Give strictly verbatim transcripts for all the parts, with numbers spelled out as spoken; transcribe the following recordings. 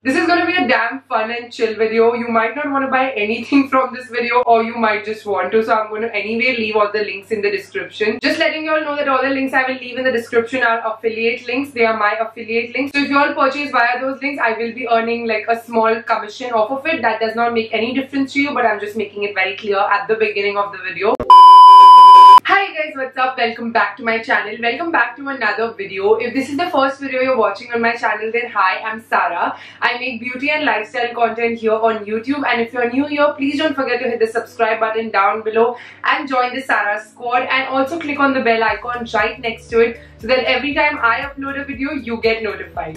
This is going to be a damn fun and chill video. You might not want to buy anything from this video, or you might just want to. So I'm going to anyway leave all the links in the description. Just letting you all know that all the links I will leave in the description are affiliate links. They are my affiliate links. So if you all purchase via those links, I will be earning like a small commission off of it. That does not make any difference to you, but I'm just making it very clear at the beginning of the video. Hi guys, what's up? Welcome back to my channel. Welcome back to another video. If this is the first video you're watching on my channel, then hi, I'm Sara. I make beauty and lifestyle content here on YouTube, and if you're new here, please don't forget to hit the subscribe button down below and join the Sara squad, and also click on the bell icon right next to it so that every time I upload a video, you get notified.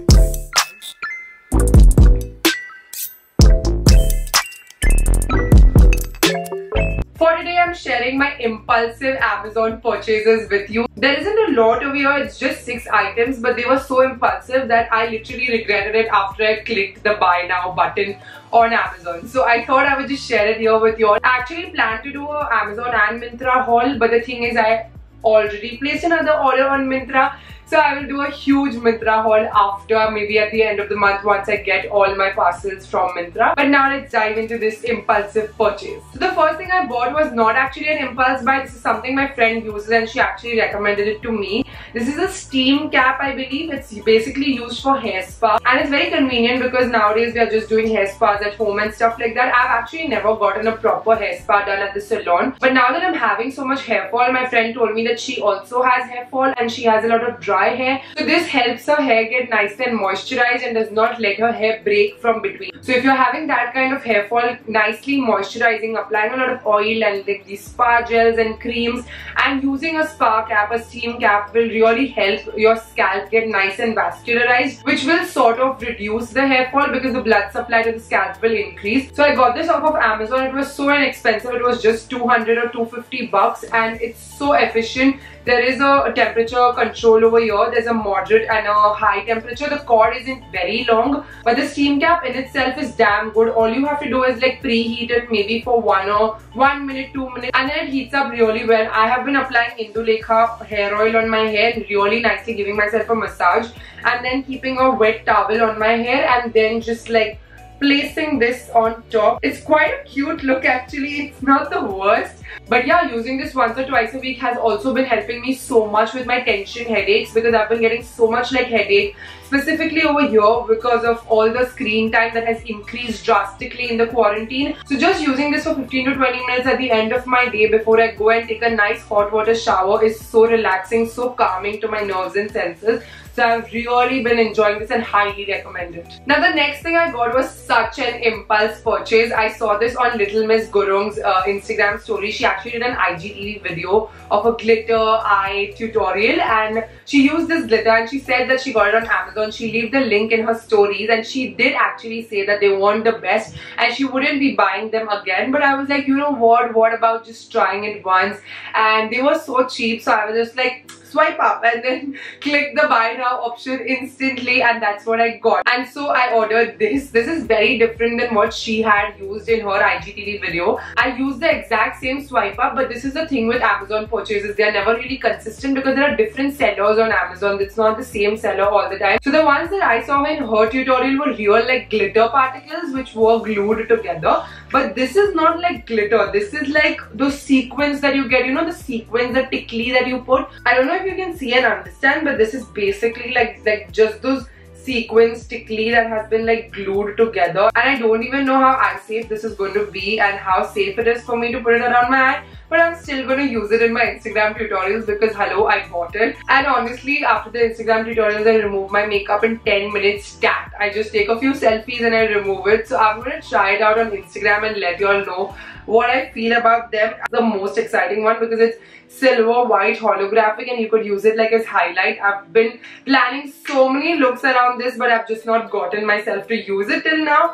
For today, I'm sharing my impulsive Amazon purchases with you. There isn't a lot over here, it's just six items, but they were so impulsive that I literally regretted it after I clicked the buy now button on Amazon. So I thought I would just share it here with you all. I actually planned to do a Amazon and Myntra haul, but the thing is I already placed another order on Myntra. So I will do a huge Myntra haul after, maybe at the end of the month once I get all my parcels from Myntra. But now let's dive into this impulsive purchase. So the first thing I bought was not actually an impulse buy. This is something my friend uses and she actually recommended it to me. This is a steam cap, I believe. It's basically used for hair spa, and it's very convenient because nowadays we are just doing hair spas at home and stuff like that. I've actually never gotten a proper hair spa done at the salon, but now that I'm having so much hair fall, my friend told me that she also has hair fall and she has a lot of dry hair. So this helps her hair get nice and moisturized and does not let her hair break from between. So if you're having that kind of hair fall, nicely moisturizing, applying a lot of oil and like these spa gels and creams, and using a spa cap, a steam cap, will really help your scalp get nice and vascularized, which will sort of reduce the hair fall because the blood supply to the scalp will increase. So I got this off of Amazon. It was so inexpensive. It was just two hundred or two hundred fifty bucks, and it's so efficient. There is a temperature control over here. There's a moderate and a high temperature. The cord isn't very long, but the steam cap in itself is damn good. All you have to do is like preheat it maybe for one or one minute, two minutes, and then it heats up really well. I have been applying Indulekha hair oil on my hair, really nicely giving myself a massage, and then keeping a wet towel on my hair, and then just like placing this on top. It's quite a cute look actually. It's not the worst. But yeah, using this once or twice a week has also been helping me so much with my tension headaches, because I've been getting so much like headache specifically over here because of all the screen time that has increased drastically in the quarantine. So just using this for fifteen to twenty minutes at the end of my day before I go and take a nice hot water shower is so relaxing, so calming to my nerves and senses. So I've really been enjoying this and highly recommend it. Now the next thing I got was such an impulse purchase. I saw this on Little Miss Gurung's uh, Instagram story. She actually did an I G T V video of a glitter eye tutorial, and she used this glitter and she said that she got it on Amazon. She left the link in her stories, and she did actually say that they weren't the best and she wouldn't be buying them again. But I was like, you know what, what about just trying it once? And they were so cheap, so I was just like, swipe up and then click the buy now option instantly, and that's what I got. And so I ordered this. This is very different than what she had used in her I G T V video. I used the exact same swipe up, but this is the thing with Amazon purchases. They are never really consistent because there are different sellers on Amazon. It's not the same seller all the time. So the ones that I saw in her tutorial were real like glitter particles which were glued together. But this is not like glitter. This is like those sequins that you get, you know, the sequins, the tickly that you put. I don't know if you can see and understand, but this is basically like, like just those sequins tickly that has been like glued together. And I don't even know how eye safe this is going to be and how safe it is for me to put it around my eye. But I'm still going to use it in my Instagram tutorials because hello, I bought it. And honestly, after the Instagram tutorials, I remove my makeup in ten minutes stat. I just take a few selfies and I remove it. So I'm going to try it out on Instagram and let you all know what I feel about them. The most exciting one because it's silver, white, holographic, and you could use it like as highlight. I've been planning so many looks around this, but I've just not gotten myself to use it till now.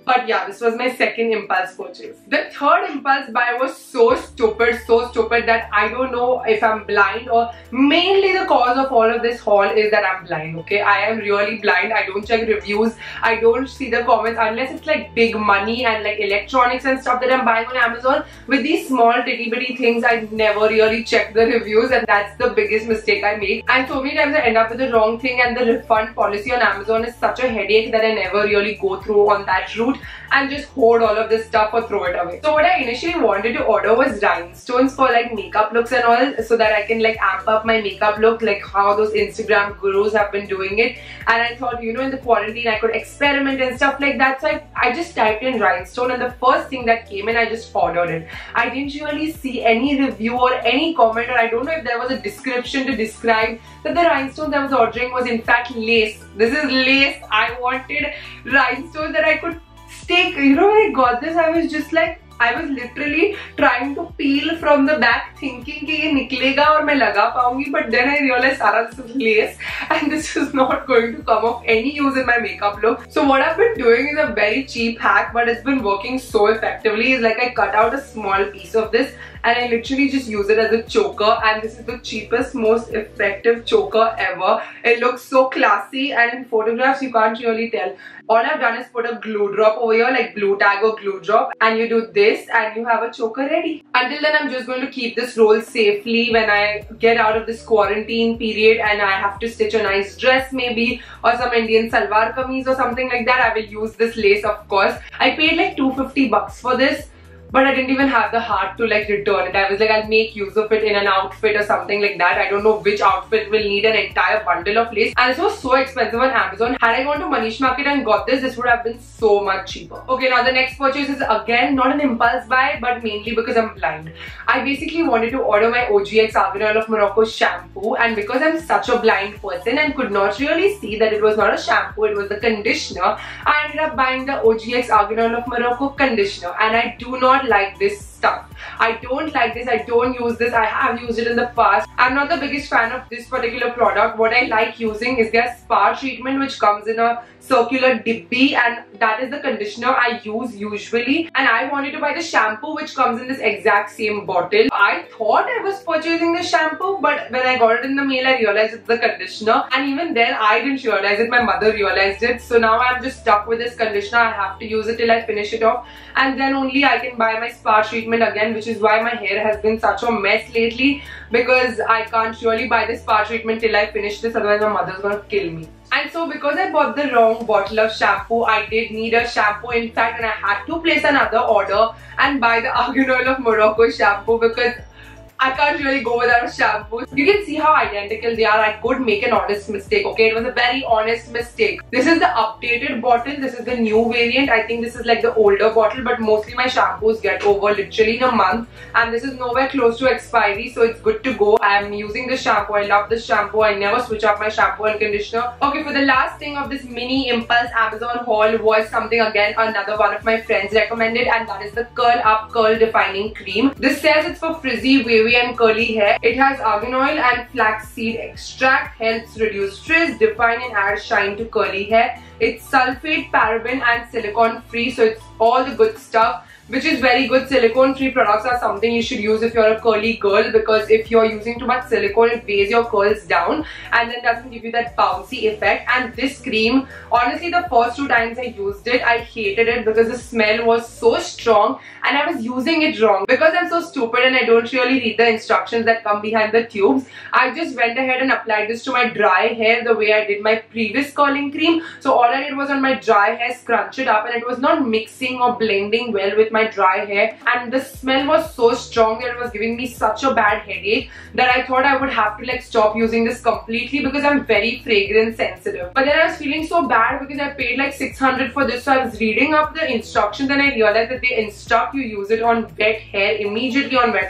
But yeah, this was my second impulse purchase. The third impulse buy was so stupid, so stupid that I don't know if I'm blind, or mainly the cause of all of this haul is that I'm blind, okay? I am really blind. I don't check reviews. I don't see the comments unless it's like big money and like electronics and stuff that I'm buying on Amazon. With these small titty bitty things, I never really check the reviews, and that's the biggest mistake I make. And so many times I end up with the wrong thing, and the refund policy on Amazon is such a headache that I never really go through on that route and just hoard all of this stuff or throw it away. So what I initially wanted to order was rhinestones for like makeup looks and all, so that I can like amp up my makeup look like how those Instagram gurus have been doing it. And I thought, you know, in the quarantine I could experiment and stuff like that. So I, I just typed in rhinestone, and the first thing that came in, I just ordered it. I didn't really see any review or any comment, or I don't know if there was a description to describe that the rhinestones I was ordering was in fact lace. This is lace. I wanted rhinestones that I could stick. You know, when I got this, I was just like, I was literally trying to peel from the back, thinking कि ये निकलेगा और मैं लगा पाऊंगी, but then I realized सारा this is lace and this is not going to come of any use in my makeup look. So what I've been doing is a very cheap hack, but it's been working so effectively. Is like I cut out a small piece of this and I literally just use it as a choker, and this is the cheapest, most effective choker ever. It looks so classy, and in photographs you can't really tell. All I've done is put a glue drop over here, like glue tag or glue drop, and you do this and you have a choker ready. Until then, I'm just going to keep this roll safely when I get out of this quarantine period and I have to stitch a nice dress maybe, or some Indian salwar kameez or something like that. I will use this lace, of course. I paid like two hundred fifty bucks for this, but I didn't even have the heart to like return it. I was like, I'll make use of it in an outfit or something like that. I don't know which outfit will need an entire bundle of lace. And this was so expensive on Amazon. Had I gone to Manish Market and got this, this would have been so much cheaper. Okay, now the next purchase is again not an impulse buy, but mainly because I'm blind. I basically wanted to order my O G X Argan Oil of Morocco shampoo, and because I'm such a blind person and could not really see that it was not a shampoo, it was the conditioner, I ended up buying the O G X Argan Oil of Morocco conditioner, and I do not like this stuff. I don't like this. I don't use this. I have used it in the past. I'm not the biggest fan of this particular product. What I like using is their spa treatment, which comes in a circular dibby, and that is the conditioner I use usually. And I wanted to buy the shampoo, which comes in this exact same bottle. I thought I was purchasing the shampoo, but when I got it in the mail, I realized it's the conditioner. And even then, I didn't realize it. My mother realized it. So now I'm just stuck with this conditioner. I have to use it till I finish it off, and then only I can buy my spa treatment again, which is why my hair has been such a mess lately, because I can't really buy the spa treatment till I finish this, otherwise my mother's gonna kill me. And so because I bought the wrong bottle of shampoo, I did need a shampoo in fact, and I had to place another order and buy the Argan Oil of Morocco shampoo, because I can't really go without a shampoo. You can see how identical they are. I could make an honest mistake, okay? It was a very honest mistake. This is the updated bottle. This is the new variant. I think this is like the older bottle, but mostly my shampoos get over literally in a month. And this is nowhere close to expiry, so it's good to go. I am using this shampoo. I love this shampoo. I never switch up my shampoo and conditioner. Okay, for the last thing of this mini impulse Amazon haul was something again another one of my friends recommended, and that is the Curl Up Curl Defining Cream. This says it's for frizzy, wavy and curly hair. It has argan oil and flaxseed extract, helps reduce frizz, define and add shine to curly hair. It's sulfate, paraben and silicone free, so it's all the good stuff, which is very good. Silicone free products are something you should use if you're a curly girl, because if you're using too much silicone, it weighs your curls down and then doesn't give you that bouncy effect. And this cream, honestly, the first two times I used it, I hated it because the smell was so strong and I was using it wrong. Because I'm so stupid and I don't really read the instructions that come behind the tubes, I just went ahead and applied this to my dry hair the way I did my previous curling cream. So all I did was on my dry hair scrunch it up, and it was not mixing or blending well with my dry hair, and the smell was so strong that it was giving me such a bad headache that I thought I would have to like stop using this completely, because I'm very fragrance sensitive. But then I was feeling so bad because I paid like six hundred for this, so I was reading up the instructions and I realized that they instruct you use it on wet hair, immediately on wet hair,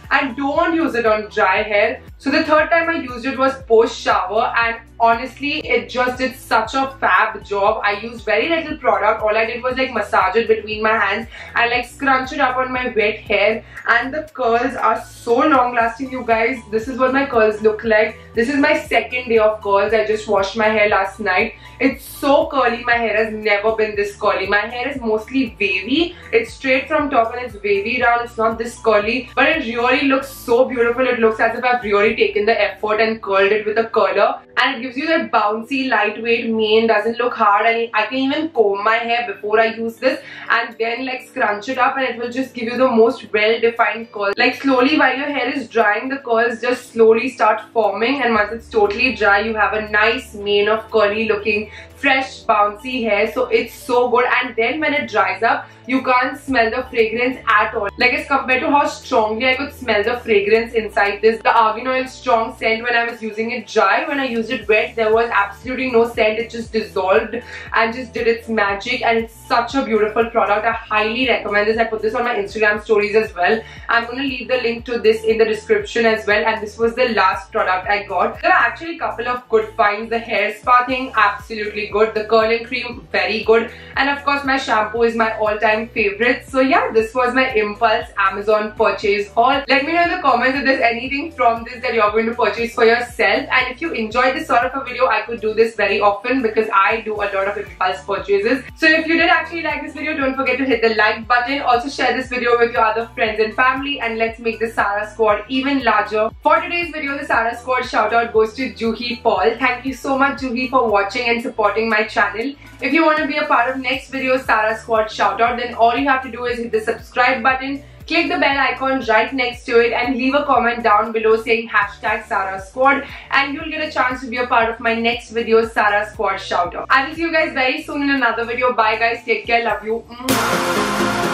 and don't use it on dry hair. So the third time I used it was post shower, and honestly it just did such a fab job. I used very little product. All I did was like massage it between my hands and like scrunch it up on my wet hair, and the curls are so long lasting, you guys. This is what my curls look like. This is my second day of curls. I just washed my hair last night. It's so curly. My hair has never been this curly. My hair is mostly wavy. It's straight from top and it's wavy down. It's not this curly, but it really looks so beautiful. It looks as if I've really taken the effort and curled it with a curler, and it gives you that bouncy, lightweight mane. Doesn't look hard, and I can even comb my hair before I use this and then like scrunch it up, and it will just give you the most well-defined curls. Like slowly while your hair is drying, the curls just slowly start forming, and once it's totally dry, you have a nice mane of curly looking fresh bouncy hair. So it's so good. And then when it dries up, you can't smell the fragrance at all. Like as compared to how strongly I could smell the fragrance inside this, the Argan Oil strong scent when I was using it dry, when I used it wet, there was absolutely no scent. It just dissolved and just did its magic, and it's such a beautiful product. I highly recommend this. I put this on my Instagram stories as well. I'm going to leave the link to this in the description as well, and this was the last product I got. There are actually a couple of good finds. The hair spa thing, absolutely good. The curling cream, very good. And of course my shampoo is my all-time favorite. So yeah, this was my impulse Amazon purchase haul. Let me know in the comments if there's anything from this that you're going to purchase for yourself, and if you enjoyed this sort of a video, I could do this very often because I do a lot of impulse purchases. So if you did actually like this video, don't forget to hit the like button. Also share this video with your other friends and family, and let's make the Sara Squad even larger. For today's video, the Sara Squad shout out goes to Juhi Paul. Thank you so much, Juhi, for watching and supporting my channel. If you want to be a part of next video's Sara Squad shout out, then all you have to do is hit the subscribe button, click the bell icon right next to it, and leave a comment down below saying hashtag Sara Squad, and you'll get a chance to be a part of my next video's Sara Squad shout out. I will see you guys very soon in another video. Bye guys, take care, love you.